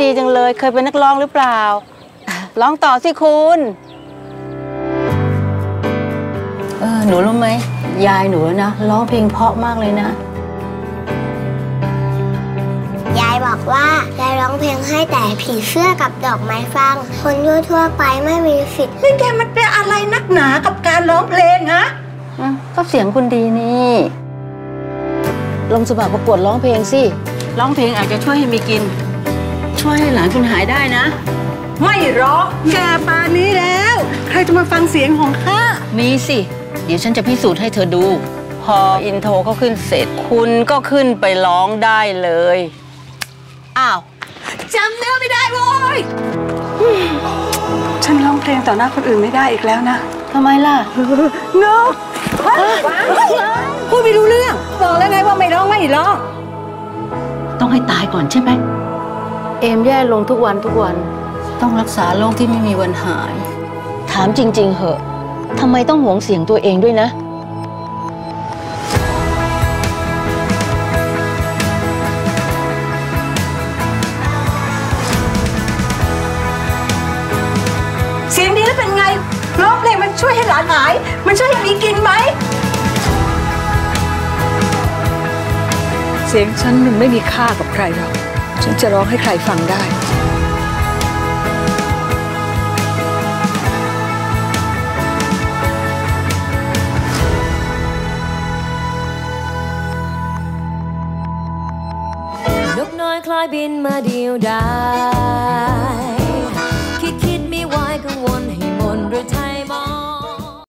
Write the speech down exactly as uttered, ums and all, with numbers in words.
ดีจังเลยเคยเป็นนักร้องหรือเปล่าร้องต่อสิคุณเออหนูรู้ไหมยายหนูนะร้องเพลงเพราะมากเลยนะยายบอกว่ายายร้องเพลงให้แต่ผีเสื้อกับดอกไม้ฟังคนทั่วๆไปไม่มีสิทธิ์นี่แกมันเป็นอะไรนักหนากับการร้องเพลงฮะก็เสียงคุณดีนี่ลงสมัครประกวดร้องเพลงสิร้องเพลงอาจจะช่วยให้มีกินช่วยให้หลานคุณหายได้นะไม่ร้องแกป่านนี้แล้วใครจะมาฟังเสียงของข้ามีสิเดี๋ยวฉันจะพิสูจน์ให้เธอดูพออินโทรเขาขึ้นเสร็จคุณก็ขึ้นไปร้องได้เลยอ้าวจำเนื้อไม่ได้โว้ยฉันร้องเพลงต่อหน้าคนอื่นไม่ได้อีกแล้วนะทำไมล่ะเงาพูดไม่รู้เรื่องบอกแล้วไงว่าไม่ร้องไม่ร้องต้องให้ตายก่อนใช่ไหมเอมแย่ลงทุกวันทุกวันต้องรักษาโรคที่ไม่มีวันหายถามจริงๆเหอะทำไมต้องหวงเสียงตัวเองด้วยนะเสียงดีแล้วเป็นไงร้องเพลงมันช่วยให้หลานหายมันช่วยให้มีกินไหมเสียงฉันมันไม่มีค่ากับใครหรอกฉันจะร้องให้ใครฟังได้นกน้อยคล้ายบินมาเดียวดาย